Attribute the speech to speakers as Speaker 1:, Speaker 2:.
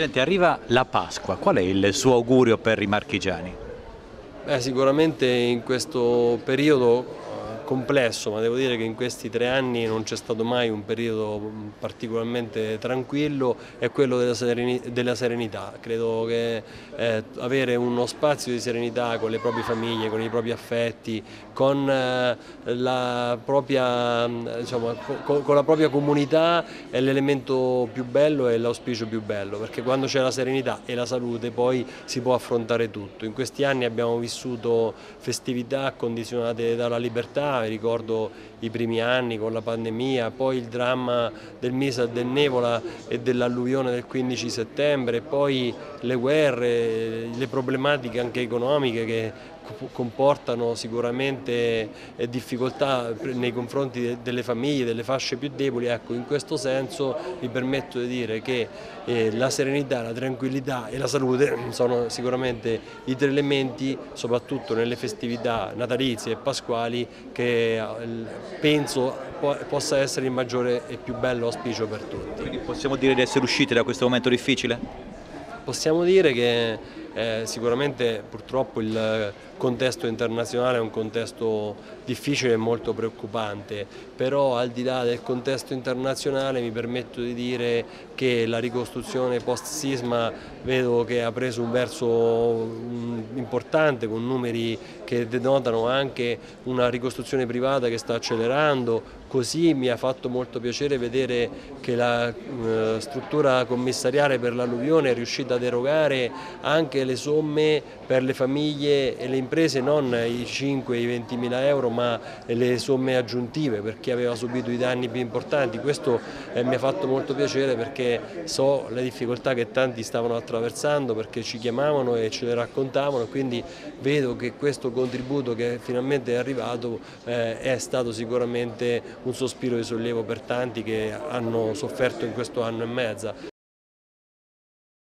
Speaker 1: Presidente, arriva la Pasqua, qual è il suo augurio per i marchigiani?
Speaker 2: Sicuramente in questo periodo complesso, ma devo dire che in questi 3 anni non c'è stato mai un periodo particolarmente tranquillo, è quello della serenità. Credo che avere uno spazio di serenità con le proprie famiglie, con i propri affetti, con la propria, insomma, con la propria comunità è l'elemento più bello e l'auspicio più bello, perché quando c'è la serenità e la salute poi si può affrontare tutto. In questi anni abbiamo vissuto festività condizionate dalla libertà, ricordo i primi anni con la pandemia, poi il dramma del Misa del Nevola e dell'alluvione del 15 settembre, poi le guerre, le problematiche anche economiche che comportano sicuramente difficoltà nei confronti delle famiglie, delle fasce più deboli. Ecco, in questo senso mi permetto di dire che la serenità, la tranquillità e la salute sono sicuramente i 3 elementi, soprattutto nelle festività natalizie e pasquali, che penso possa essere il maggiore e più bello auspicio per tutti.
Speaker 1: Quindi possiamo dire di essere usciti da questo momento difficile?
Speaker 2: Possiamo dire che sicuramente purtroppo il contesto internazionale è un contesto difficile e molto preoccupante, però al di là del contesto internazionale mi permetto di dire che la ricostruzione post-sisma vedo che ha preso un verso importante, con numeri che denotano anche una ricostruzione privata che sta accelerando. Così mi ha fatto molto piacere vedere che la struttura commissariale per l'alluvione è riuscita ad erogare anche le somme per le famiglie e le imprese, non i 5 e i 20 mila euro, ma le somme aggiuntive per chi aveva subito i danni più importanti. Questo mi ha fatto molto piacere, perché so le difficoltà che tanti stavano attraversando, perché ci chiamavano e ce le raccontavano, quindi vedo che questo contributo che finalmente è arrivato è stato sicuramente un sospiro di sollievo per tanti che hanno sofferto in questo anno e mezzo.